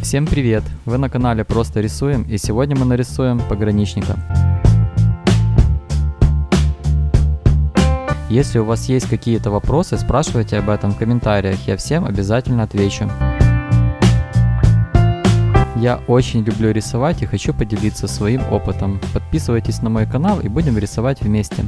Всем привет! Вы на канале Просто Рисуем, и сегодня мы нарисуем пограничника. Если у вас есть какие-то вопросы, спрашивайте об этом в комментариях, я всем обязательно отвечу. Я очень люблю рисовать и хочу поделиться своим опытом. Подписывайтесь на мой канал и будем рисовать вместе.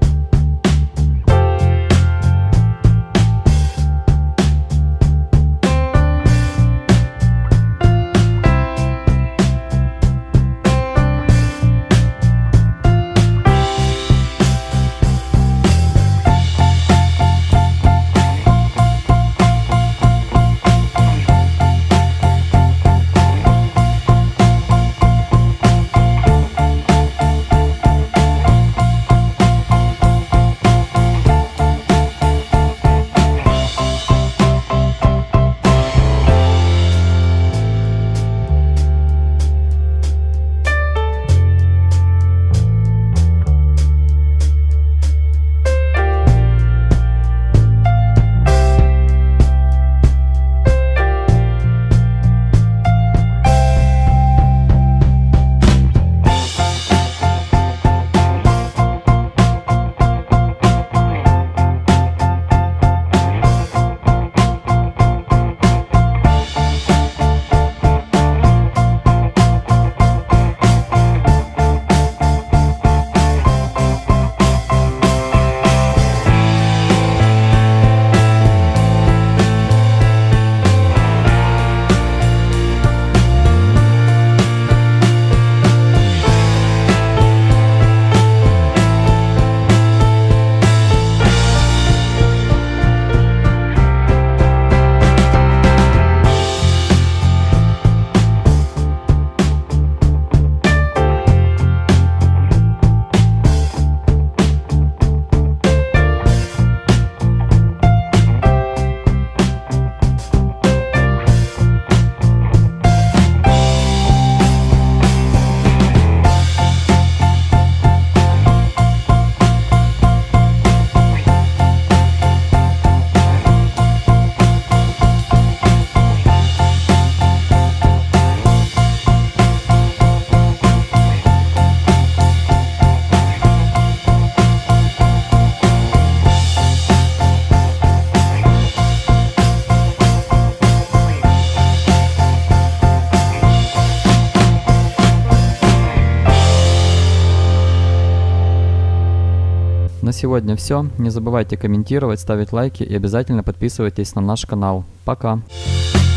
На сегодня все. Не забывайте комментировать, ставить лайки и обязательно подписывайтесь на наш канал. Пока!